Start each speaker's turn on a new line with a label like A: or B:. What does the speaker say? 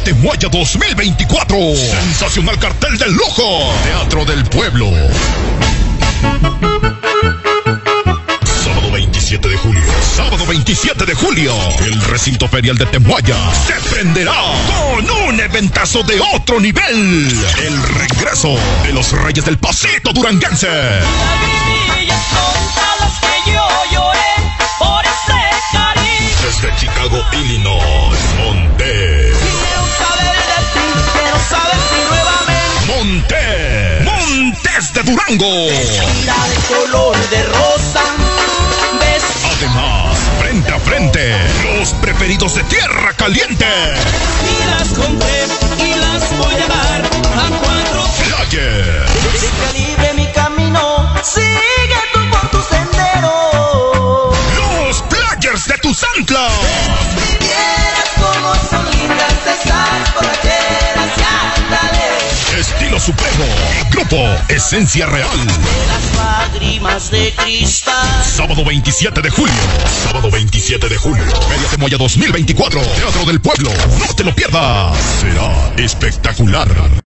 A: Temoaya 2024. Sensacional cartel de lujo. Teatro del Pueblo. Sábado 27 de julio. Sábado 27 de julio. El recinto ferial de Temoaya se prenderá con un eventazo de otro nivel. El regreso de los Reyes del Pasito Duranguense.
B: Lagrimillas son las que yo lloré por ese cariño.
A: Desde Chicago, Illinois, Monté.
B: Quiero saber de ti, quiero saber si nuevamente
A: Montés de Durango.
B: vestida de color de rosa.
A: Además, frente a frente, los preferidos de Tierra Caliente.
B: Y las compré y las voy a dar a 4
A: Player.
B: Deja libre mi camino, sigue tú por tu sendero.
A: Los Players de Tuzantla.
B: Si vieras cómo son lindas esas borracheras, ya ándale.
A: Estilo Supremo. Grupo Esencia Real.
B: De las lágrimas de cristal.
A: Sábado 27 de julio. Sábado 27 de julio. Feria Temoaya 2024. Teatro del Pueblo. No te lo pierdas. Será espectacular.